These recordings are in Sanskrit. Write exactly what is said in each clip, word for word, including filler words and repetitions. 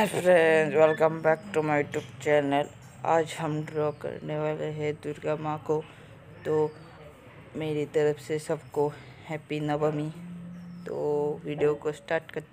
Hi friends, welcome back to my YouTube channel. आज हम ड्रॉ करने वाले हैं दुर्गा माँ को। तो मेरी तरफ से सबको हैप्पी नवमी। तो वीडियो को स्टार्ट करते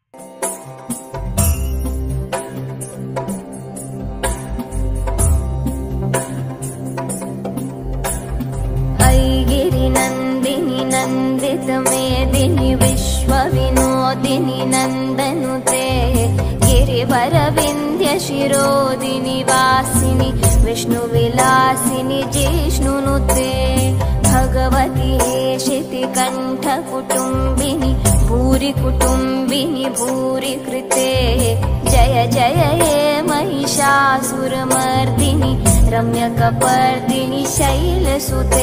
गिरि नंदिनी नंदित मेदिनी विश्व विनोदिनी नंदनुते गिरिवर विंध्य शिरोदिनी वासिनी विष्णु विलासिनी जिष्णुनुते भगवती हेशिति कंठ कुटुंबिनी भूरि कुटुंबिनी भूरि कृते जय जय हे महिषासुरमर्दिनी रम्यकपर्दिनी शैलसुते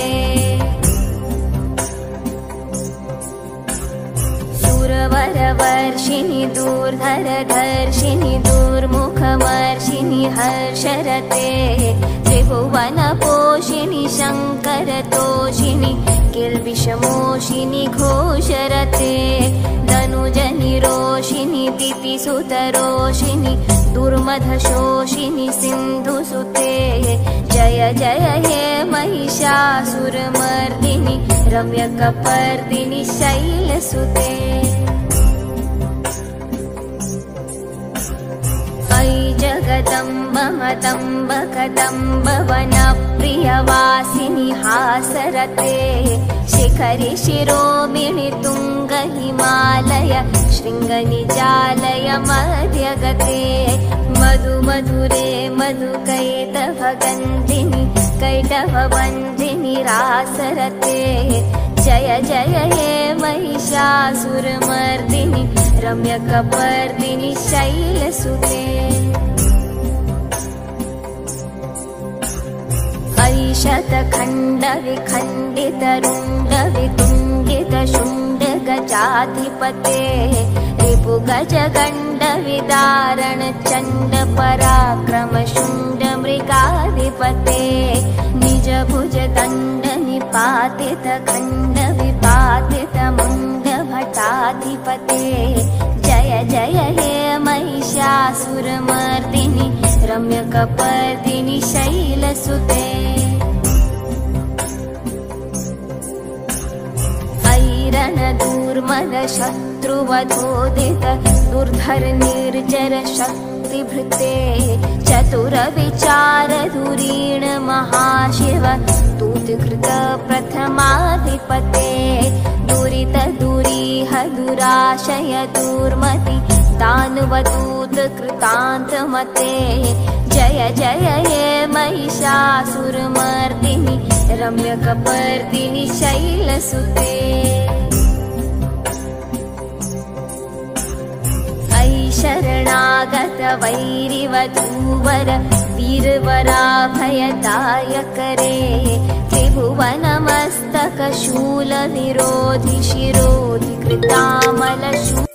सुरवरवर्षिणि दूर्धरधर्षिणि दूर्मुखमर्षिणि हर्षरते त्रिभुवनपोषिणि शङ्करतोषिणि किल्बिषमोषिनि घोषरते धनुजनिरोषिनि दितिसुतरोषिनि दुर्मधशोषिनि सिन्धुसुते जय जय हे महिषासुरमर्दिनि रम्यकपर्दिनि शैलसुते अयि जगदम्ब मदम्ब कदम्ब वनप्रियवासिनि हासरते शिखरि शिरोमिणि तुंग हिमालय शृङ्गनिजालय मध्यगते मधु मधुरे मधुकैटभगन्धिनि कैटभबन्धिनि रासरते जय जय हे महिषासुरमर्दिनि रम्यकपर्दिनि शैलसुते अयि शतखण्ड विखण्डित रुण्ड वितुण्डित शुण्ड गजाधिपते रिपु गज गण्ड विदारण चण्ड पराक्रम शुण्ड मृगाधिपते निज भुज दण्ड निपातित खण्ड विपातित मुण्ड भटाधिपते जय जय हे महिषासुरमर्दिनि रम्यकपर्दिनि शैलसुते दूर्मद शत्रुवधोदित दुर्धर निर्जर शक्तिभृते चतुर विचार धुरीण महाशिव दूतकृत प्रथमाधिपते दुरित दुरीह दुराशय दूर्मति दानवदूत कृतान्तमते जय जय हे महिषासुरमर्दिनि रम्यकपर्दिनि शैलसुते शरणागत वैरिवधूवर वीरवराभयदायकरे त्रिभुवनमस्तक शूल विरोधि शिरोधि कृतामल शूल